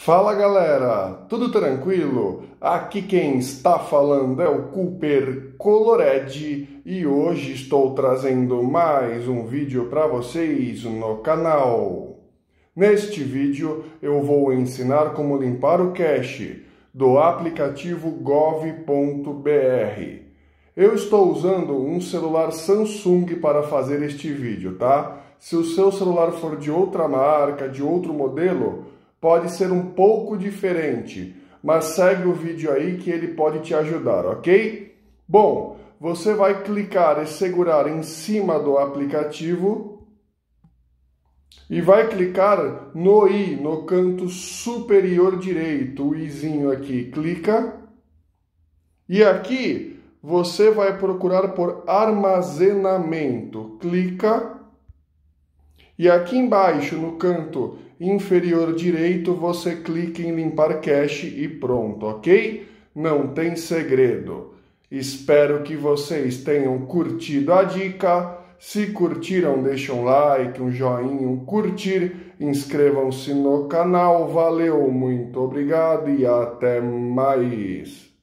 Fala galera, tudo tranquilo? Aqui quem está falando é o Cooper Colored e hoje estou trazendo mais um vídeo para vocês no canal. Neste vídeo eu vou ensinar como limpar o cache do aplicativo gov.br. Eu estou usando um celular Samsung para fazer este vídeo, tá? Se o seu celular for de outra marca, de outro modelo, pode ser um pouco diferente, mas segue o vídeo aí que ele pode te ajudar, ok? Bom, você vai clicar e segurar em cima do aplicativo e vai clicar no i, no canto superior direito, o izinho aqui, clica. E aqui você vai procurar por armazenamento, clica. E aqui embaixo, no canto inferior direito, você clica em limpar cache e pronto, ok? Não tem segredo. Espero que vocês tenham curtido a dica. Se curtiram, deixem um like, um joinha, um curtir. Inscrevam-se no canal. Valeu, muito obrigado e até mais.